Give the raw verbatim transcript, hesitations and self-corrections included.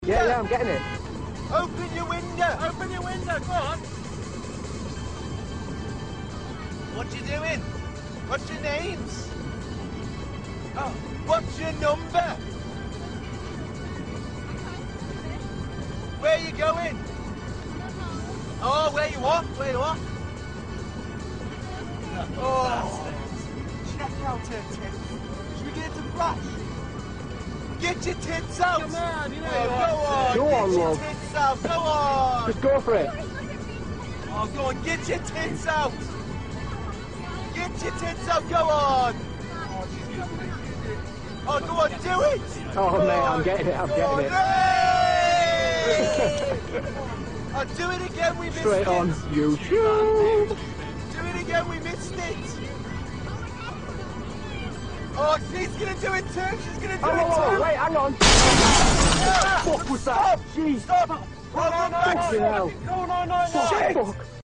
Yeah, yeah, I'm getting it. Open your window. Open your window, go on. What you doing? What's your names? Oh, what's your number? Where you going? Oh, where you what? Where you what? Oh, check out her tits. Should we get it to flash? Get your tits out! Come on, you know oh, you go on, Go get on, your love. tits out, go on! Just go for it. Oh, go on, get your tits out! Get your tits out, go on! Oh, go on, do it! Oh, go mate, on. I'm getting it, I'm go getting on. it. Hey! Oh, do it again, we missed Straight it! on YouTube. Do it again, we missed it! Oh, she's gonna do it too! She's gonna do Oh, it whoa, whoa, too! wait, hang on. Ah! What was that? Stop! Jeez. Stop! Oh, look back! Fucking hell. No, no, no, no. Shit! Fuck.